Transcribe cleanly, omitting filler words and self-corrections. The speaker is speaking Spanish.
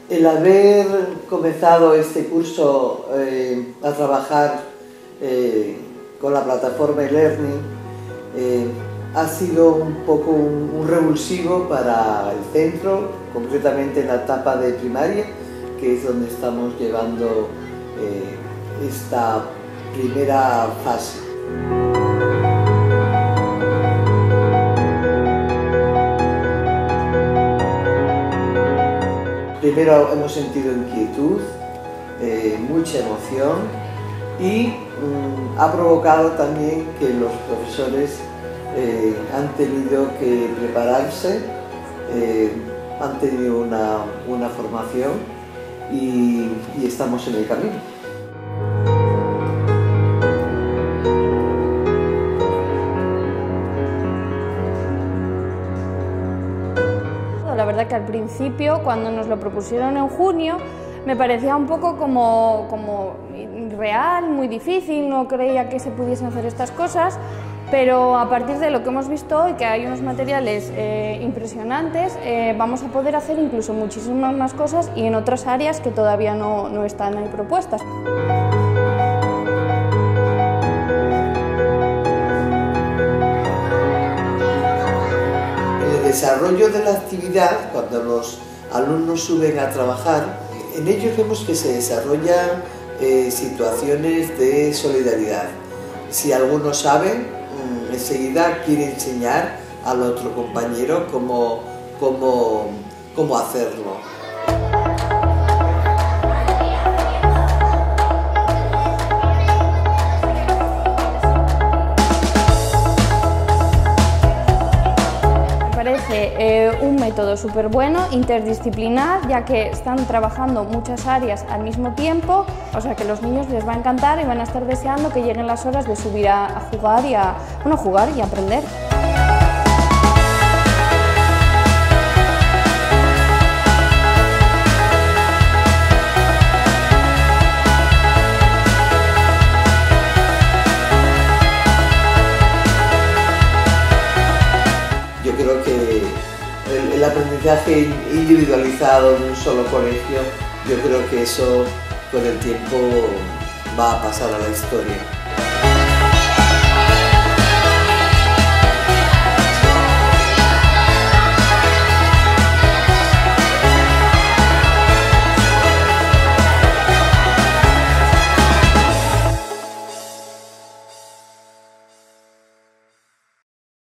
El haber comenzado este curso a trabajar con la plataforma eLearning ha sido un poco un revulsivo para el centro, concretamente en la etapa de primaria, que es donde estamos llevando esta primera fase. Primero hemos sentido inquietud, mucha emoción y ha provocado también que los profesores han tenido que prepararse, han tenido una formación y estamos en el camino. La verdad que al principio, cuando nos lo propusieron en junio, me parecía un poco como irreal, muy difícil, no creía que se pudiesen hacer estas cosas, pero a partir de lo que hemos visto hoy, que hay unos materiales impresionantes, vamos a poder hacer incluso muchísimas más cosas y en otras áreas que todavía no están ahí propuestas. El desarrollo de la actividad, cuando los alumnos suben a trabajar, en ellos vemos que se desarrollan situaciones de solidaridad. Si alguno sabe, enseguida quiere enseñar al otro compañero cómo hacerlo. Me parece un método súper bueno, interdisciplinar, ya que están trabajando muchas áreas al mismo tiempo, o sea que a los niños les va a encantar y van a estar deseando que lleguen las horas de subir a jugar jugar y aprender. Yo creo que el aprendizaje individualizado en un solo colegio, yo creo que eso con el tiempo va a pasar a la historia.